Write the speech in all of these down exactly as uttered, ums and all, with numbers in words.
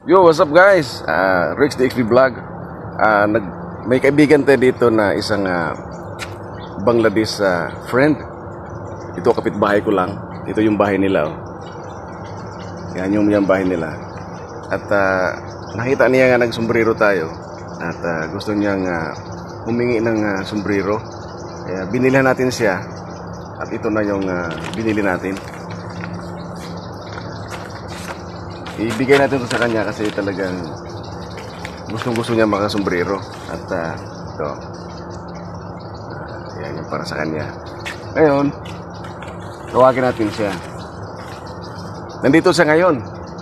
Yo, what's up guys? Uh, Rex the X B Vlog. Uh, nag may kaibigan tayo dito na isang uh, Bangladesh uh, friend. Ito kapitbahay ko lang. Ito yung bahay nila. Oh. Yan yung, yung bahay nila. At uh, nakita niya nga nagsombrero tayo. At uh, gusto niyang uh, humingi ng uh, sombrero. Kaya binili natin siya. At ito na yung uh, binili natin. Ibigay natin ito sa kanya kasi talagang gustong-gusto niya makasombrero. At uh, ito. Uh, yan yung para sa kanya. Ngayon, tawagin natin siya. Nandito siya ngayon.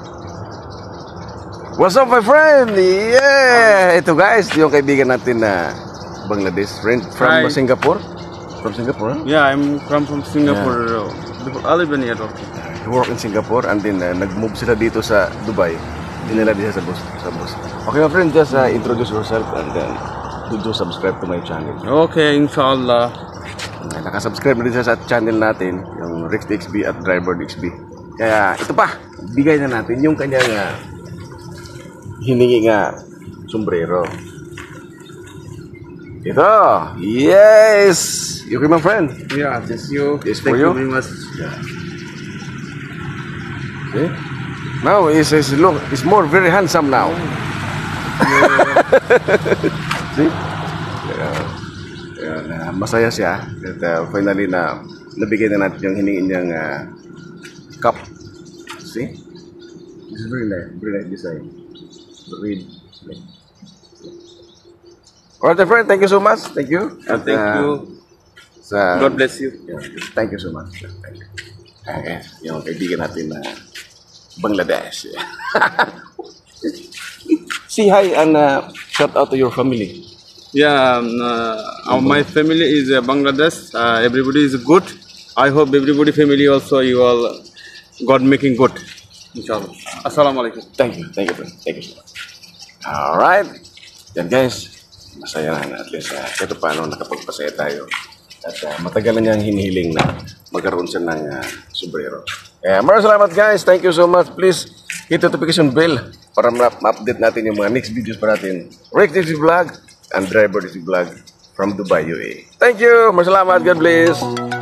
What's up my friend? Yeah! Ito guys, yung kaibigan natin na Bangladesh friend from Hi. Singapore. From Singapore? Huh? Yeah, I'm from from Singapore. Yeah. I live in here. He work in Singapore and then uh, nag-move sila dito sa Dubai. Dinala din sa bus, sa bus. Okay my friend, just uh, introduce yourself and then do, do subscribe to my channel. Okay, inshallah. Uh, nakasubscribe na din siya sa channel natin, yung Rex X B at Driver X B. Kaya ito pa, bigay na natin yung kanyang uh, hiningi nga sombrero. Ito, yes! You okay my friend? Yeah, this you. This Thank for you you? very much. Yeah. See? Now it's, it's look, it's more very handsome now. See? Yeah. Yeah, na masaya siya. At uh, finally na nabigyan na natin yung hiningi niyang uh, cup. See? This is very nice, very nice design. Read. Alright, my friend, thank you so much. Thank you. Uh, thank uh, you. Sa, God bless you. Yeah, thank you so much. Thank you. Okay, yung kaibigan natin na Bangladesh. Say hi and uh, shout out to your family. Yeah, um, uh, my family is uh, Bangladesh. Uh, everybody is good. I hope everybody family also you all God making good. Inshallah. Assalamu alaikum. Thank you, thank you, friend. Thank you so much. Alright. Yan guys, masaya na at least uh, kahit paano nakapagpasaya tayo. At uh, matagal na niyang hinihiling na magkaroon siya ng uh, sombrero. Kaya maraming salamat guys. Thank you so much. Please hit the notification bell para ma-update natin yung mga next videos pa natin. Rex X B Vlog and Driver X B Vlog from Dubai, U A E. Thank you. Maraming salamat. God bless.